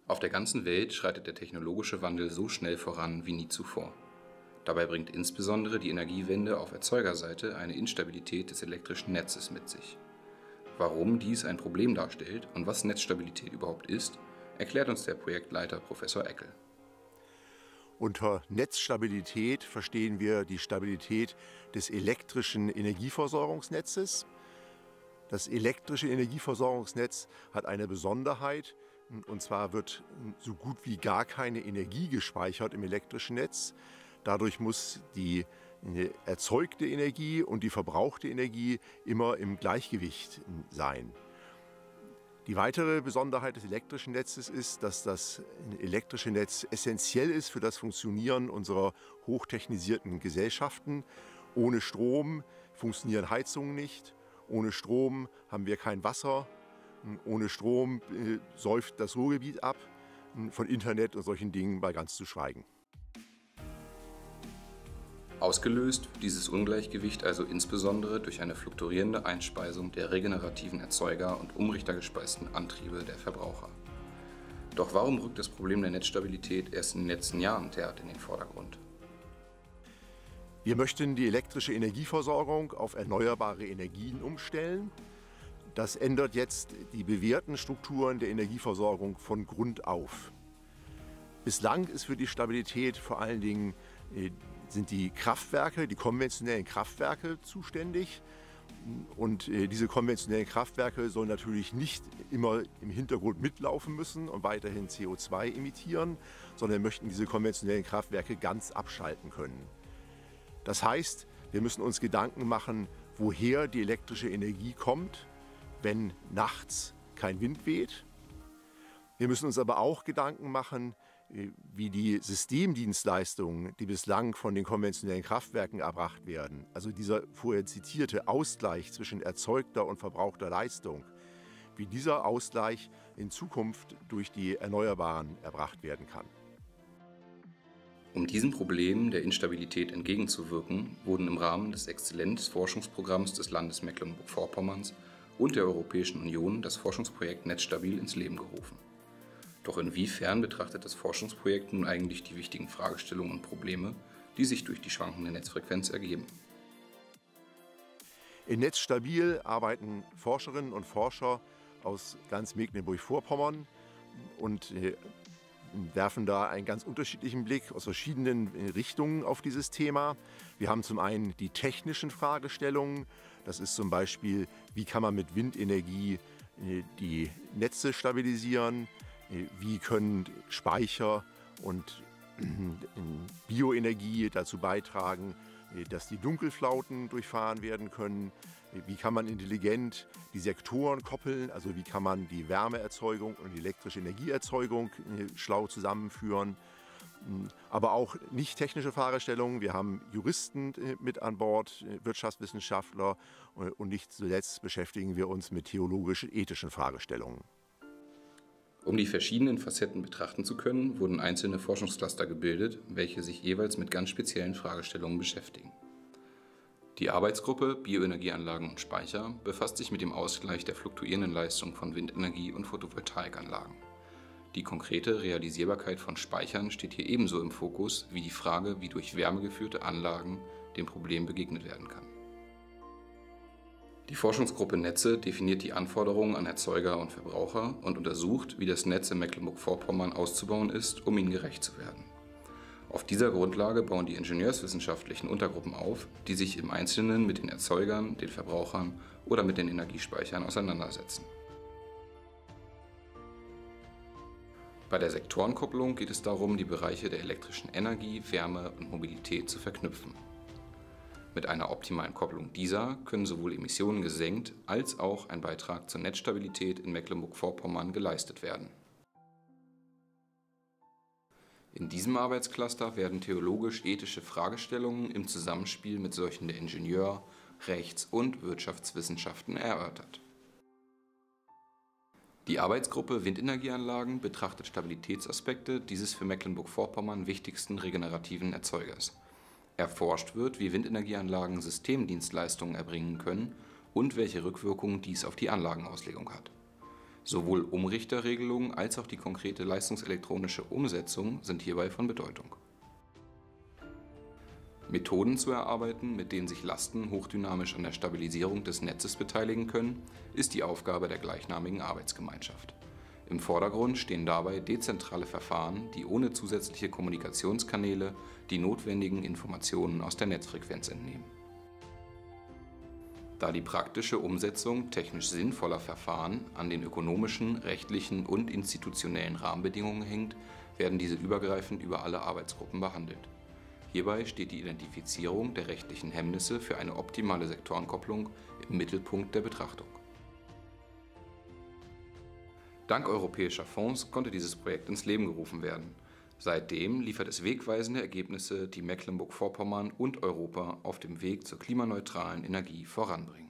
Auf der ganzen Welt schreitet der technologische Wandel so schnell voran wie nie zuvor. Dabei bringt insbesondere die Energiewende auf Erzeugerseite eine Instabilität des elektrischen Netzes mit sich. Warum dies ein Problem darstellt und was Netzstabilität überhaupt ist, erklärt uns der Projektleiter Professor Eckel. Unter Netzstabilität verstehen wir die Stabilität des elektrischen Energieversorgungsnetzes. Das elektrische Energieversorgungsnetz hat eine Besonderheit, und zwar wird so gut wie gar keine Energie gespeichert im elektrischen Netz. Dadurch muss die erzeugte Energie und die verbrauchte Energie immer im Gleichgewicht sein. Die weitere Besonderheit des elektrischen Netzes ist, dass das elektrische Netz essentiell ist für das Funktionieren unserer hochtechnisierten Gesellschaften. Ohne Strom funktionieren Heizungen nicht, ohne Strom haben wir kein Wasser, ohne Strom säuft das Ruhrgebiet ab, von Internet und solchen Dingen mal ganz zu schweigen. Ausgelöst wird dieses Ungleichgewicht also insbesondere durch eine fluktuierende Einspeisung der regenerativen Erzeuger und umrichtergespeisten Antriebe der Verbraucher. Doch warum rückt das Problem der Netzstabilität erst in den letzten Jahren derart in den Vordergrund? Wir möchten die elektrische Energieversorgung auf erneuerbare Energien umstellen. Das ändert jetzt die bewährten Strukturen der Energieversorgung von Grund auf. Bislang ist für die Stabilität vor allen Dingen sind die Kraftwerke, die konventionellen Kraftwerke zuständig. Und diese konventionellen Kraftwerke sollen natürlich nicht immer im Hintergrund mitlaufen müssen und weiterhin CO2 emittieren, sondern möchten diese konventionellen Kraftwerke ganz abschalten können. Das heißt, wir müssen uns Gedanken machen, woher die elektrische Energie kommt, wenn nachts kein Wind weht. Wir müssen uns aber auch Gedanken machen, wie die Systemdienstleistungen, die bislang von den konventionellen Kraftwerken erbracht werden, also dieser vorher zitierte Ausgleich zwischen erzeugter und verbrauchter Leistung, wie dieser Ausgleich in Zukunft durch die Erneuerbaren erbracht werden kann. Um diesem Problem der Instabilität entgegenzuwirken, wurden im Rahmen des Exzellenzforschungsprogramms des Landes Mecklenburg-Vorpommerns und der Europäischen Union das Forschungsprojekt Netzstabil ins Leben gerufen. Doch inwiefern betrachtet das Forschungsprojekt nun eigentlich die wichtigen Fragestellungen und Probleme, die sich durch die schwankende Netzfrequenz ergeben? In Netzstabil arbeiten Forscherinnen und Forscher aus ganz Mecklenburg-Vorpommern und werfen da einen ganz unterschiedlichen Blick aus verschiedenen Richtungen auf dieses Thema. Wir haben zum einen die technischen Fragestellungen. Das ist zum Beispiel, wie kann man mit Windenergie die Netze stabilisieren? Wie können Speicher und Bioenergie dazu beitragen, dass die Dunkelflauten durchfahren werden können? Wie kann man intelligent die Sektoren koppeln? Also wie kann man die Wärmeerzeugung und die elektrische Energieerzeugung schlau zusammenführen? Aber auch nicht technische Fragestellungen. Wir haben Juristen mit an Bord, Wirtschaftswissenschaftler und nicht zuletzt beschäftigen wir uns mit theologisch-ethischen Fragestellungen. Um die verschiedenen Facetten betrachten zu können, wurden einzelne Forschungscluster gebildet, welche sich jeweils mit ganz speziellen Fragestellungen beschäftigen. Die Arbeitsgruppe Bioenergieanlagen und Speicher befasst sich mit dem Ausgleich der fluktuierenden Leistung von Windenergie und Photovoltaikanlagen. Die konkrete Realisierbarkeit von Speichern steht hier ebenso im Fokus wie die Frage, wie durch wärmegeführte Anlagen dem Problem begegnet werden kann. Die Forschungsgruppe Netze definiert die Anforderungen an Erzeuger und Verbraucher und untersucht, wie das Netz in Mecklenburg-Vorpommern auszubauen ist, um ihnen gerecht zu werden. Auf dieser Grundlage bauen die ingenieurswissenschaftlichen Untergruppen auf, die sich im Einzelnen mit den Erzeugern, den Verbrauchern oder mit den Energiespeichern auseinandersetzen. Bei der Sektorenkopplung geht es darum, die Bereiche der elektrischen Energie, Wärme und Mobilität zu verknüpfen. Mit einer optimalen Kopplung dieser können sowohl Emissionen gesenkt als auch ein Beitrag zur Netzstabilität in Mecklenburg-Vorpommern geleistet werden. In diesem Arbeitscluster werden theologisch-ethische Fragestellungen im Zusammenspiel mit solchen der Ingenieur-, Rechts- und Wirtschaftswissenschaften erörtert. Die Arbeitsgruppe Windenergieanlagen betrachtet Stabilitätsaspekte dieses für Mecklenburg-Vorpommern wichtigsten regenerativen Erzeugers. Erforscht wird, wie Windenergieanlagen Systemdienstleistungen erbringen können und welche Rückwirkungen dies auf die Anlagenauslegung hat. Sowohl Umrichterregelungen als auch die konkrete leistungselektronische Umsetzung sind hierbei von Bedeutung. Methoden zu erarbeiten, mit denen sich Lasten hochdynamisch an der Stabilisierung des Netzes beteiligen können, ist die Aufgabe der gleichnamigen Arbeitsgemeinschaft. Im Vordergrund stehen dabei dezentrale Verfahren, die ohne zusätzliche Kommunikationskanäle die notwendigen Informationen aus der Netzfrequenz entnehmen. Da die praktische Umsetzung technisch sinnvoller Verfahren an den ökonomischen, rechtlichen und institutionellen Rahmenbedingungen hängt, werden diese übergreifend über alle Arbeitsgruppen behandelt. Hierbei steht die Identifizierung der rechtlichen Hemmnisse für eine optimale Sektorenkopplung im Mittelpunkt der Betrachtung. Dank europäischer Fonds konnte dieses Projekt ins Leben gerufen werden. Seitdem liefert es wegweisende Ergebnisse, die Mecklenburg-Vorpommern und Europa auf dem Weg zur klimaneutralen Energie voranbringen.